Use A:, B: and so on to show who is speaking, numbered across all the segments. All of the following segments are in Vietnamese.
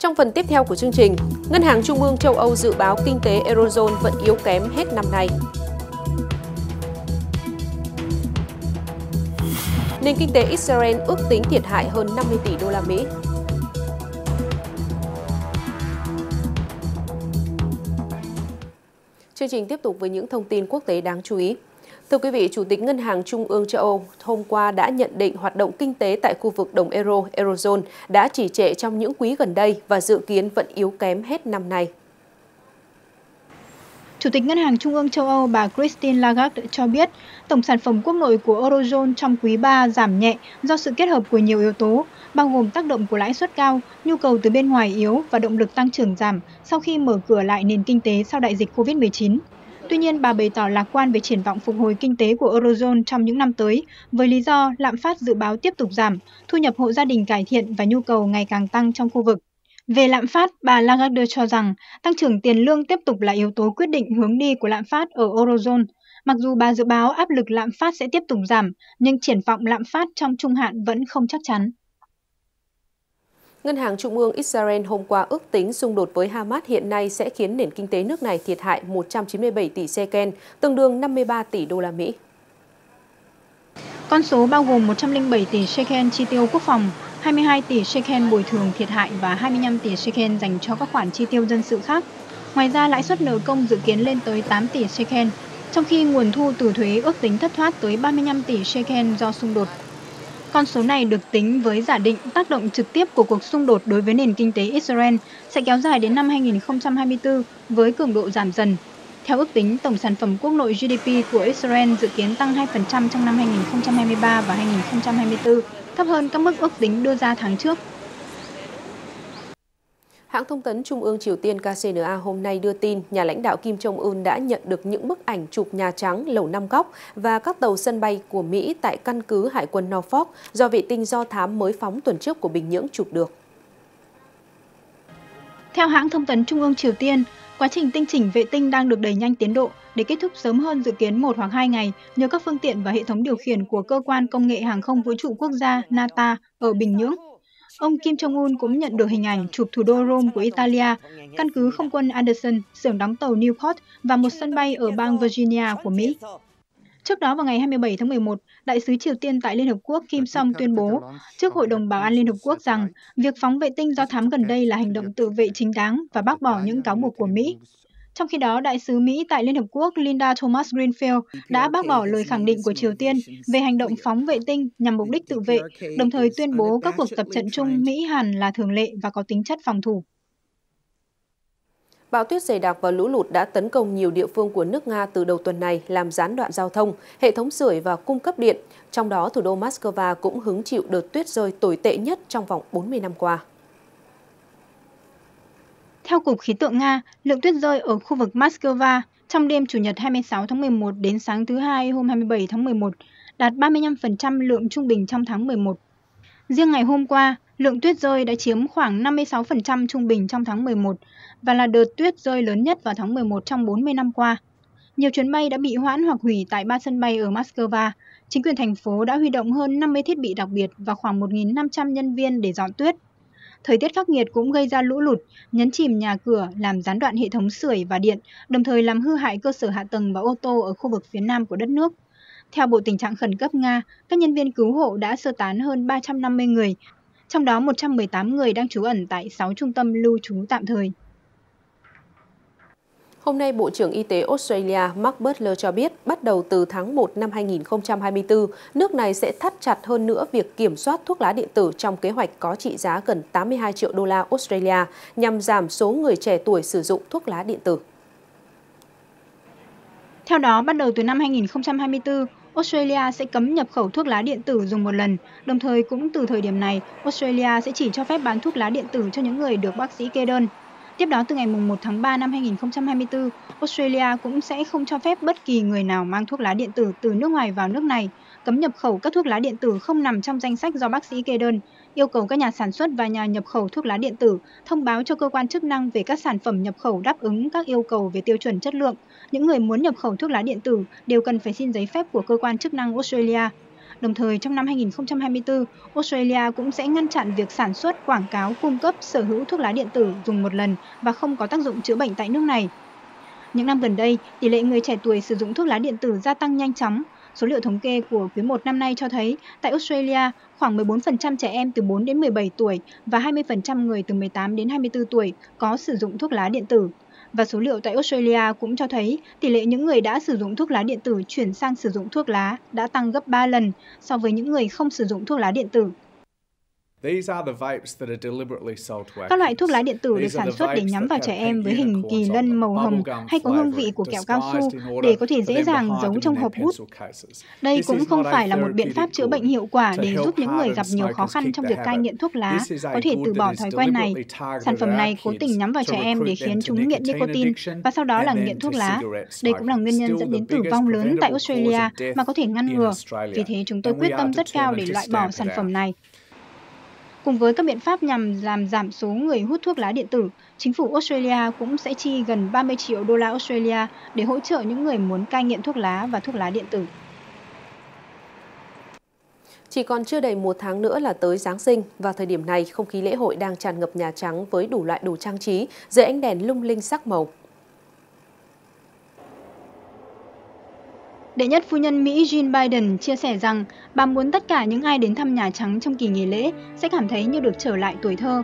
A: Trong phần tiếp theo của chương trình, Ngân hàng Trung ương châu Âu dự báo kinh tế Eurozone vẫn yếu kém hết năm nay. Nền kinh tế Israel ước tính thiệt hại hơn 50 tỷ đô la Mỹ. Chương trình tiếp tục với những thông tin quốc tế đáng chú ý. Thưa quý vị, Chủ tịch Ngân hàng Trung ương châu Âu hôm qua đã nhận định hoạt động kinh tế tại khu vực đồng euro, Eurozone đã trì trệ trong những quý gần đây và dự kiến vẫn yếu kém hết năm nay.
B: Chủ tịch Ngân hàng Trung ương châu Âu bà Christine Lagarde cho biết tổng sản phẩm quốc nội của Eurozone trong quý 3 giảm nhẹ do sự kết hợp của nhiều yếu tố, bao gồm tác động của lãi suất cao, nhu cầu từ bên ngoài yếu và động lực tăng trưởng giảm sau khi mở cửa lại nền kinh tế sau đại dịch COVID-19. Tuy nhiên, bà bày tỏ lạc quan về triển vọng phục hồi kinh tế của Eurozone trong những năm tới, với lý do lạm phát dự báo tiếp tục giảm, thu nhập hộ gia đình cải thiện và nhu cầu ngày càng tăng trong khu vực. Về lạm phát, bà Lagarde cho rằng tăng trưởng tiền lương tiếp tục là yếu tố quyết định hướng đi của lạm phát ở Eurozone. Mặc dù bà dự báo áp lực lạm phát sẽ tiếp tục giảm, nhưng triển vọng lạm phát trong trung hạn vẫn không chắc chắn.
A: Ngân hàng Trung ương Israel hôm qua ước tính xung đột với Hamas hiện nay sẽ khiến nền kinh tế nước này thiệt hại 197 tỷ shekel, tương đương 53 tỷ đô la Mỹ.
B: Con số bao gồm 107 tỷ shekel chi tiêu quốc phòng, 22 tỷ shekel bồi thường thiệt hại và 25 tỷ shekel dành cho các khoản chi tiêu dân sự khác. Ngoài ra, lãi suất nợ công dự kiến lên tới 8 tỷ shekel, trong khi nguồn thu từ thuế ước tính thất thoát tới 35 tỷ shekel do xung đột. Con số này được tính với giả định tác động trực tiếp của cuộc xung đột đối với nền kinh tế Israel sẽ kéo dài đến năm 2024 với cường độ giảm dần. Theo ước tính, tổng sản phẩm quốc nội GDP của Israel dự kiến tăng 2% trong năm 2023 và 2024, thấp hơn các mức ước tính đưa ra tháng trước.
A: Hãng thông tấn Trung ương Triều Tiên KCNA hôm nay đưa tin nhà lãnh đạo Kim Jong-un đã nhận được những bức ảnh chụp Nhà Trắng, Lầu Năm Góc và các tàu sân bay của Mỹ tại căn cứ Hải quân Norfolk do vệ tinh do thám mới phóng tuần trước của Bình Nhưỡng chụp được.
B: Theo hãng thông tấn Trung ương Triều Tiên, quá trình tinh chỉnh vệ tinh đang được đẩy nhanh tiến độ để kết thúc sớm hơn dự kiến 1 hoặc 2 ngày nhờ các phương tiện và hệ thống điều khiển của Cơ quan Công nghệ Hàng không Vũ trụ Quốc gia NASA ở Bình Nhưỡng. Ông Kim Jong-un cũng nhận được hình ảnh chụp thủ đô Rome của Italia, căn cứ không quân Anderson, xưởng đóng tàu Newport và một sân bay ở bang Virginia của Mỹ. Trước đó vào ngày 27 tháng 11, Đại sứ Triều Tiên tại Liên Hợp Quốc Kim Song tuyên bố trước Hội đồng Bảo an Liên Hợp Quốc rằng việc phóng vệ tinh do thám gần đây là hành động tự vệ chính đáng và bác bỏ những cáo buộc của Mỹ. Trong khi đó, Đại sứ Mỹ tại Liên Hợp Quốc Linda Thomas-Greenfield đã bác bỏ lời khẳng định của Triều Tiên về hành động phóng vệ tinh nhằm mục đích tự vệ, đồng thời tuyên bố các cuộc tập trận chung Mỹ-Hàn là thường lệ và có tính chất phòng thủ.
A: Bão tuyết dày đặc và lũ lụt đã tấn công nhiều địa phương của nước Nga từ đầu tuần này, làm gián đoạn giao thông, hệ thống sưởi và cung cấp điện. Trong đó, thủ đô Moscow cũng hứng chịu đợt tuyết rơi tồi tệ nhất trong vòng 40 năm qua.
B: Theo Cục Khí tượng Nga, lượng tuyết rơi ở khu vực Moscow trong đêm Chủ nhật 26 tháng 11 đến sáng thứ Hai hôm 27 tháng 11 đạt 35% lượng trung bình trong tháng 11. Riêng ngày hôm qua, lượng tuyết rơi đã chiếm khoảng 56% trung bình trong tháng 11 và là đợt tuyết rơi lớn nhất vào tháng 11 trong 40 năm qua. Nhiều chuyến bay đã bị hoãn hoặc hủy tại 3 sân bay ở Moscow. Chính quyền thành phố đã huy động hơn 50 thiết bị đặc biệt và khoảng 1.500 nhân viên để dọn tuyết. Thời tiết khắc nghiệt cũng gây ra lũ lụt, nhấn chìm nhà cửa, làm gián đoạn hệ thống sưởi và điện, đồng thời làm hư hại cơ sở hạ tầng và ô tô ở khu vực phía nam của đất nước. Theo Bộ Tình trạng Khẩn cấp Nga, các nhân viên cứu hộ đã sơ tán hơn 350 người, trong đó 118 người đang trú ẩn tại 6 trung tâm lưu trú tạm thời.
A: Hôm nay, Bộ trưởng Y tế Australia Mark Butler cho biết bắt đầu từ tháng 1 năm 2024, nước này sẽ thắt chặt hơn nữa việc kiểm soát thuốc lá điện tử trong kế hoạch có trị giá gần 82 triệu đô la Australia nhằm giảm số người trẻ tuổi sử dụng thuốc lá điện tử.
B: Theo đó, bắt đầu từ năm 2024, Australia sẽ cấm nhập khẩu thuốc lá điện tử dùng một lần. Đồng thời, cũng từ thời điểm này, Australia sẽ chỉ cho phép bán thuốc lá điện tử cho những người được bác sĩ kê đơn. Tiếp đó, từ ngày 1 tháng 3 năm 2024, Australia cũng sẽ không cho phép bất kỳ người nào mang thuốc lá điện tử từ nước ngoài vào nước này, cấm nhập khẩu các thuốc lá điện tử không nằm trong danh sách do bác sĩ kê đơn, yêu cầu các nhà sản xuất và nhà nhập khẩu thuốc lá điện tử thông báo cho cơ quan chức năng về các sản phẩm nhập khẩu đáp ứng các yêu cầu về tiêu chuẩn chất lượng. Những người muốn nhập khẩu thuốc lá điện tử đều cần phải xin giấy phép của cơ quan chức năng Australia. Đồng thời, trong năm 2024, Australia cũng sẽ ngăn chặn việc sản xuất, quảng cáo, cung cấp, sở hữu thuốc lá điện tử dùng một lần và không có tác dụng chữa bệnh tại nước này. Những năm gần đây, tỷ lệ người trẻ tuổi sử dụng thuốc lá điện tử gia tăng nhanh chóng. Số liệu thống kê của quý 1 năm nay cho thấy, tại Australia, khoảng 14% trẻ em từ 4 đến 17 tuổi và 20% người từ 18 đến 24 tuổi có sử dụng thuốc lá điện tử. Và số liệu tại Australia cũng cho thấy tỷ lệ những người đã sử dụng thuốc lá điện tử chuyển sang sử dụng thuốc lá đã tăng gấp 3 lần so với những người không sử dụng thuốc lá điện tử. Các loại thuốc lá điện tử được sản xuất để nhắm vào trẻ em với hình kỳ lân màu hồng hay có hương vị của kẹo cao su để có thể dễ dàng giấu trong hộp hút. Đây cũng không phải là một biện pháp chữa bệnh hiệu quả để giúp những người gặp nhiều khó khăn trong việc cai nghiện thuốc lá có thể từ bỏ thói quen này. Sản phẩm này cố tình nhắm vào trẻ em để khiến chúng nghiện nicotine và sau đó là nghiện thuốc lá. Đây cũng là nguyên nhân dẫn đến tử vong lớn tại Australia mà có thể ngăn ngừa. Vì thế chúng tôi quyết tâm rất cao để loại bỏ sản phẩm này. Cùng với các biện pháp nhằm làm giảm số người hút thuốc lá điện tử, chính phủ Australia cũng sẽ chi gần 30 triệu đô la Australia để hỗ trợ những người muốn cai nghiện thuốc lá và thuốc lá điện tử.
A: Chỉ còn chưa đầy 1 tháng nữa là tới Giáng sinh. Vào thời điểm này, không khí lễ hội đang tràn ngập Nhà Trắng với đủ loại đồ trang trí dưới ánh đèn lung linh sắc màu.
B: Đệ nhất phu nhân Mỹ Jill Biden chia sẻ rằng bà muốn tất cả những ai đến thăm Nhà Trắng trong kỳ nghỉ lễ sẽ cảm thấy như được trở lại tuổi thơ.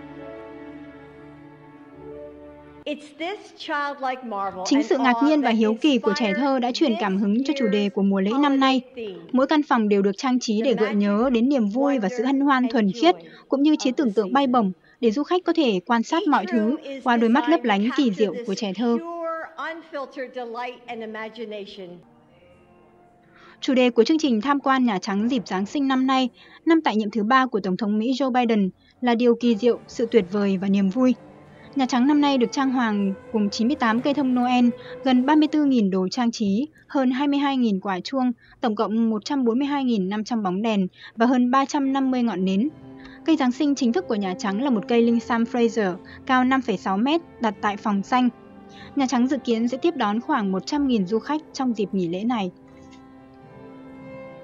B: Chính sự ngạc nhiên và hiếu kỳ của trẻ thơ đã truyền cảm hứng cho chủ đề của mùa lễ năm nay. Mỗi căn phòng đều được trang trí để gợi nhớ đến niềm vui và sự hân hoan thuần khiết, cũng như trí tưởng tượng bay bổng để du khách có thể quan sát mọi thứ qua đôi mắt lấp lánh kỳ diệu của trẻ thơ. Chủ đề của chương trình tham quan Nhà Trắng dịp Giáng sinh năm nay, năm tại nhiệm thứ 3 của Tổng thống Mỹ Joe Biden, là điều kỳ diệu, sự tuyệt vời và niềm vui. Nhà Trắng năm nay được trang hoàng cùng 98 cây thông Noel, gần 34.000 đồ trang trí, hơn 22.000 quả chuông, tổng cộng 142.500 bóng đèn và hơn 350 ngọn nến. Cây Giáng sinh chính thức của Nhà Trắng là một cây linh Sam Fraser, cao 5,6 mét, đặt tại phòng xanh. Nhà Trắng dự kiến sẽ tiếp đón khoảng 100.000 du khách trong dịp nghỉ lễ này.